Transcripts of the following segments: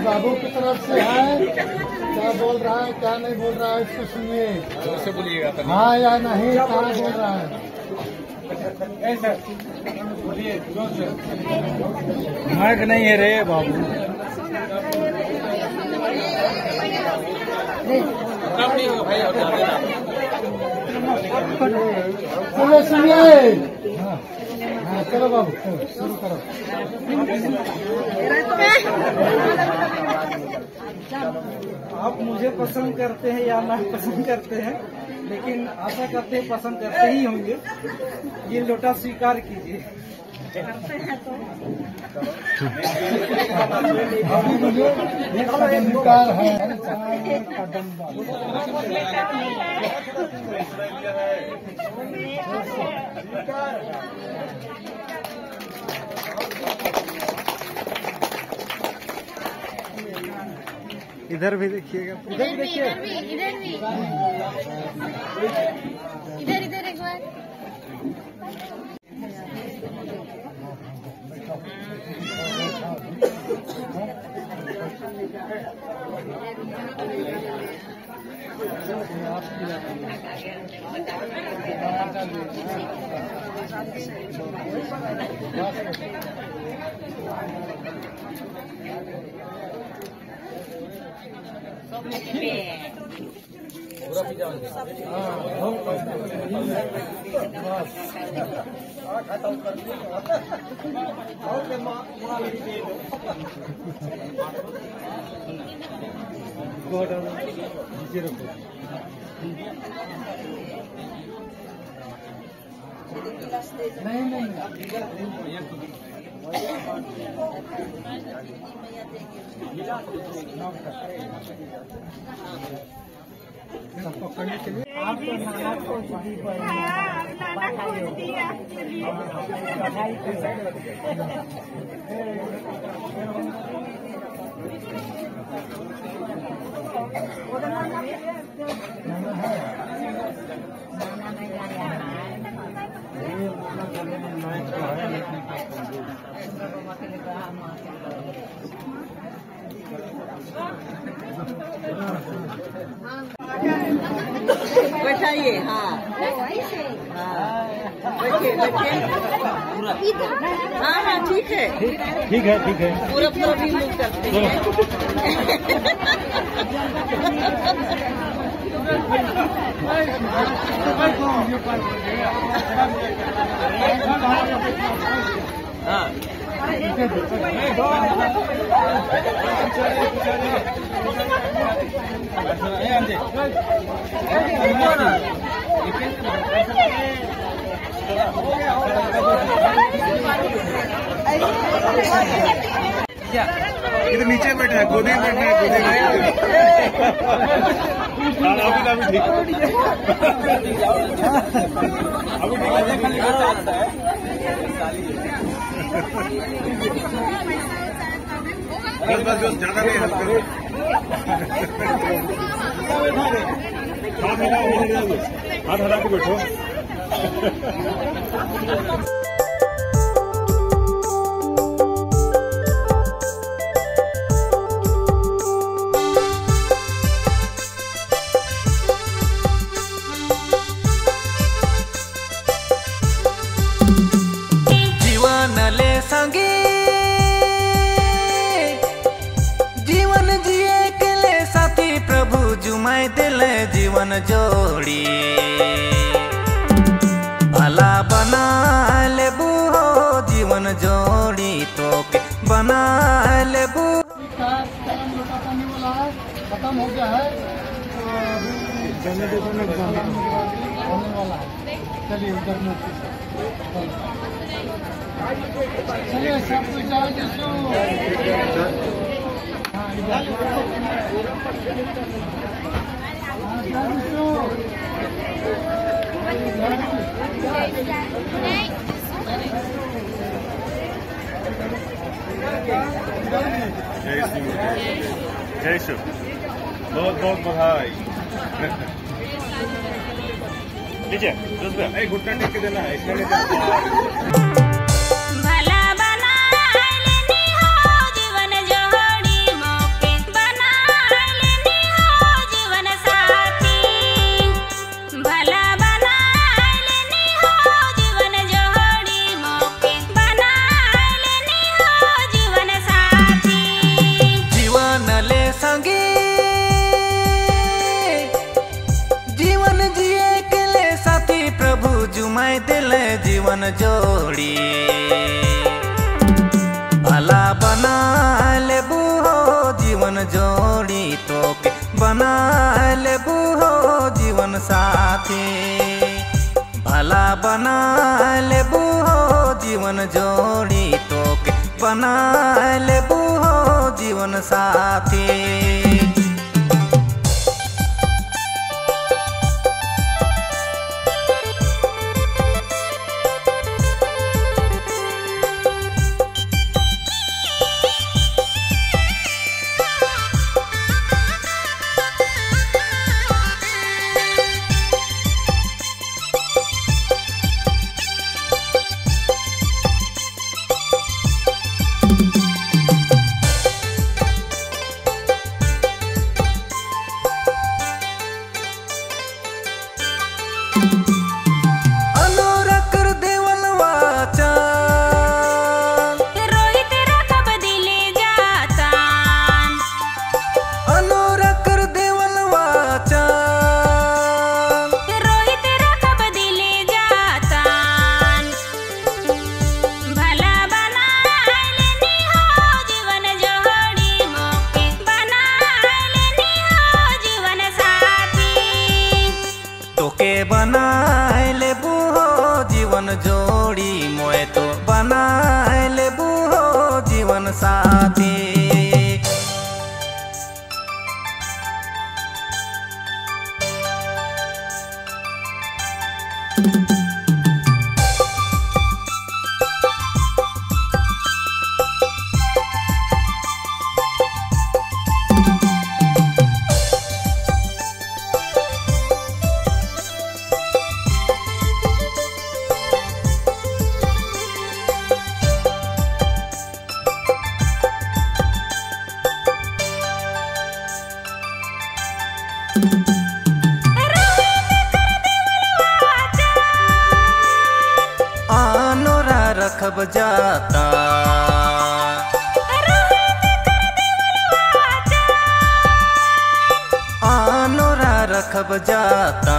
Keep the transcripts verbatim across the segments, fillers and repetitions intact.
बाबू की तरफ से है, क्या बोल रहा है क्या नहीं बोल रहा है इसको सुनिए। जोर से बोलिएगा। हाँ या नहीं कहाँ बोल रहा है। ऐसा बोलिए जोर से। माइक नहीं है रे बाबू। नहीं होगा भाई, और चलो सुनिए। हाँ चलो बाबू शुरू करो। आप मुझे पसंद करते हैं या ना पसंद करते हैं, लेकिन आशा करते हैं पसंद करते ही होंगे। ये लोटा स्वीकार कीजिए। स्वीकार है। इधर भी देखिएगा, इधर भी देखिए, इधर भी इधर भी इधर इधर एक बार। नहीं नहीं पकड़ने के लिए आपको नाना को दी बैठाइए। हाँ बैठिए बैठिए। हाँ हाँ ठीक है ठीक है ठीक है। पूरा पूरा भी मूव करते हैं। हाँ इधर नीचे बैठे हैं, गोदी में बैठे हैं, गोदी में। अभी अभी ठीक अभी बस बस ज्यादा नहीं हंस करो। हाथ हटाओ, हाथ हटा के बैठो। जुमाई दिले जीवन जोड़ी भला बना लेबू हो जीवन जोड़ी तो के बना लेबू। पानी वाला है खत्म हो गया है तो होने वाला है। चलिए उधर में चलिए सब कुछ जय शिव, बहुत बहुत बधाई। लीजिए घुटना टेक के देना है, इसमें भला बना लेनी हो जीवन जोड़ी मौके मोय दिले जीवन जोड़ी भला बना लेबू हो जीवन जोड़ी तोके बना लेबू हो जीवन साथी भला बना लेबू हो जीवन जोड़ी तोके बना लेबू हो जीवन साथी। बना लेबू हो जीवन जोड़ी मोए तो बना लेबू हो जीवन साथी। आनोरा रखब जाता आनोरा रखब जाता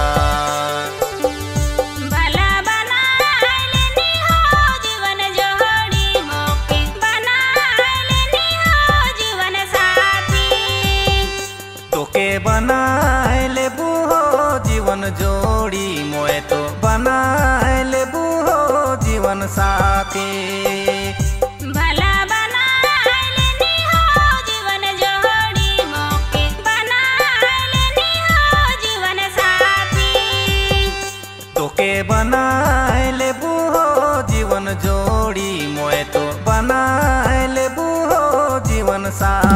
भला बना लेनी हो जीवन जोड़ी मोके बना लेनी हो जीवन साथी तोके बना लेबू हो जीवन जोड़ी मोए तो बना लेबू हो जीवन साथी। भला बना लेनी हो जीवन जोड़ी मोके बना लेनी हो जीवन साथी तोके बना लेबू हो जीवन जोड़ी मोए तो बना लेबू हो जीवन साथी।